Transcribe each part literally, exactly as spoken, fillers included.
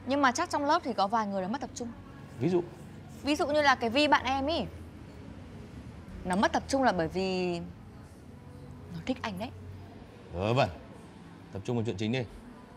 Nhưng mà chắc trong lớp thì có vài người đã mất tập trung. Ví dụ? Ví dụ như là cái Vi bạn em ý. Nó mất tập trung là bởi vì nó thích anh đấy. Vớ vẩn. Tập trung vào chuyện chính đi.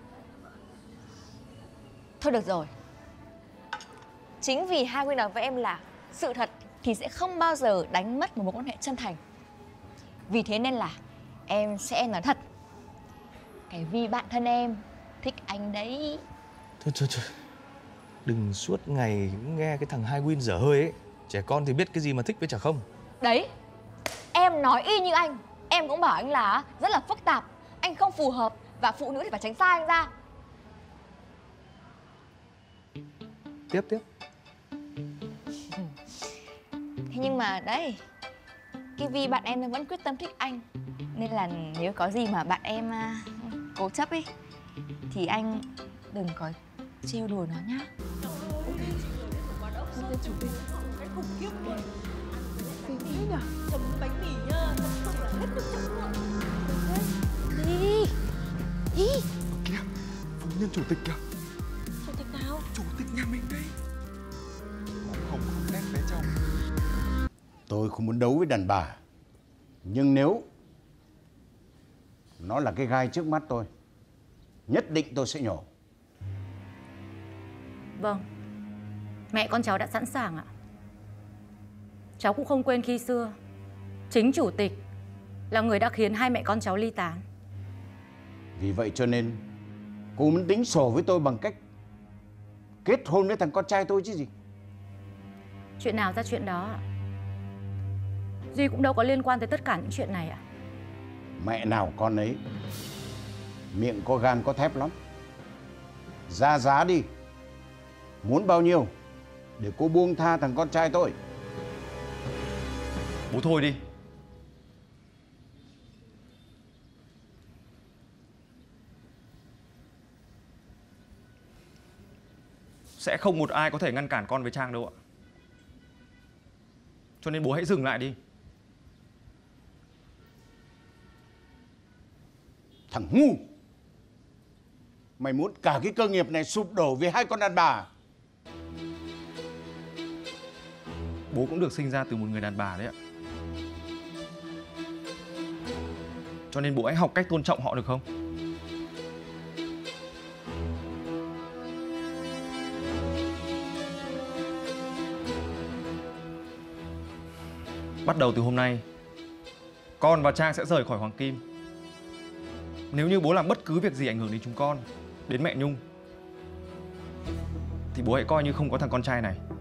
Thôi được rồi. Chính vì hai Nguyên nói với em là sự thật thì sẽ không bao giờ đánh mất một mối quan hệ chân thành. Vì thế nên là em sẽ nói thật. Cái Vi bạn thân em thích anh đấy. Thôi thôi thôi. Đừng suốt ngày nghe cái thằng Hai Win dở hơi ấy. Trẻ con thì biết cái gì mà thích với chả không. Đấy. Em nói y như anh. Em cũng bảo anh là rất là phức tạp. Anh không phù hợp. Và phụ nữ thì phải tránh xa anh ra. Tiếp tiếp. Thế nhưng mà đấy, cái Vi bạn em vẫn quyết tâm thích anh. Nên là nếu có gì mà bạn em cố chấp ấy thì anh đừng có trêu đùa nó nhá. Chủ tịch cái khủng khiếp luôn. Xinh thế nhỉ? Chấm bánh mì nhá, thật sự là hết mức chấm luôn. Đi. Đi. Kìa, phu nhân chủ tịch kìa. Chủ tịch nào? Chủ tịch nhà mình đây. Màu hồng không đen bé chồng. Tôi không muốn đấu với đàn bà. Nhưng nếu nó là cái gai trước mắt tôi, nhất định tôi sẽ nhổ. Vâng, mẹ con cháu đã sẵn sàng ạ. Cháu cũng không quên khi xưa chính chủ tịch là người đã khiến hai mẹ con cháu ly tán. Vì vậy cho nên cô muốn tính sổ với tôi bằng cách kết hôn với thằng con trai tôi chứ gì. Chuyện nào ra chuyện đó ạ. Duy cũng đâu có liên quan tới tất cả những chuyện này ạ. Mẹ nào con ấy. Miệng có gan có thép lắm. Ra giá đi. Muốn bao nhiêu để cô buông tha thằng con trai tôi. Bố thôi đi. Sẽ không một ai có thể ngăn cản con với Trang đâu ạ. Cho nên bố hãy dừng lại đi. Thằng ngu. Mày muốn cả cái cơ nghiệp này sụp đổ vì hai con đàn bà. Bố cũng được sinh ra từ một người đàn bà đấy ạ. Cho nên bố hãy học cách tôn trọng họ được không? Bắt đầu từ hôm nay, con và Trang sẽ rời khỏi Hoàng Kim. Nếu như bố làm bất cứ việc gì ảnh hưởng đến chúng con, đến mẹ Nhung, thì bố hãy coi như không có thằng con trai này.